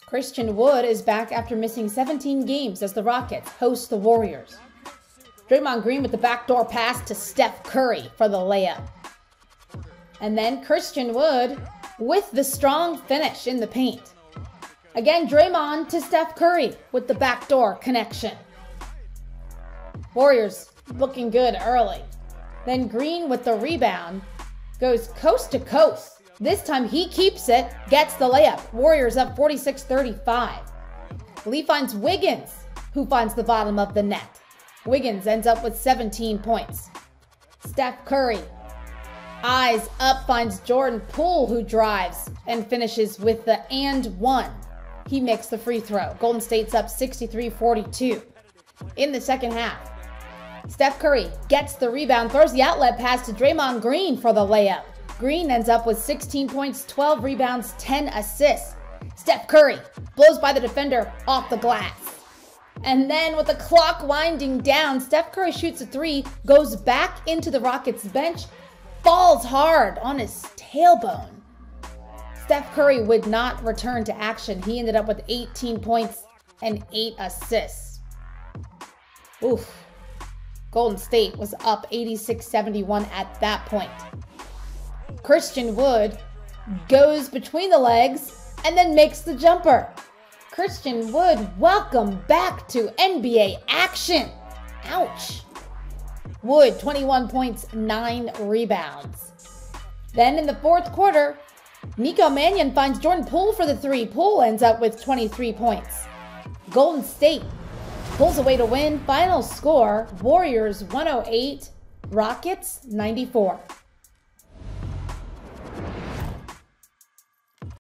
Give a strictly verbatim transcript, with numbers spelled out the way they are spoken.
Christian Wood is back after missing seventeen games as the Rockets host the Warriors. Draymond Green with the backdoor pass to Steph Curry for the layup. And then Christian Wood with the strong finish in the paint. Again, Draymond to Steph Curry with the backdoor connection. Warriors looking good early. Then Green with the rebound goes coast to coast. This time he keeps it, gets the layup. Warriors up forty-six thirty-five. Lee finds Wiggins, who finds the bottom of the net. Wiggins ends up with seventeen points. Steph Curry, eyes up, finds Jordan Poole, who drives and finishes with the and one. He makes the free throw. Golden State's up sixty-three forty-two. In the second half, Steph Curry gets the rebound, throws the outlet pass to Draymond Green for the layup. Green ends up with sixteen points, twelve rebounds, ten assists. Steph Curry blows by the defender off the glass. And then with the clock winding down, Steph Curry shoots a three, goes back into the Rockets bench, falls hard on his tailbone. Steph Curry would not return to action. He ended up with eighteen points and eight assists. Oof. Golden State was up eighty-six seventy-one at that point. Christian Wood goes between the legs and then makes the jumper. Christian Wood, welcome back to N B A action. Ouch. Wood, twenty-one points, nine rebounds. Then in the fourth quarter, Nico Mannion finds Jordan Poole for the three. Poole ends up with twenty-three points. Golden State pulls away to win. Final score, Warriors one oh eight, Rockets ninety-four.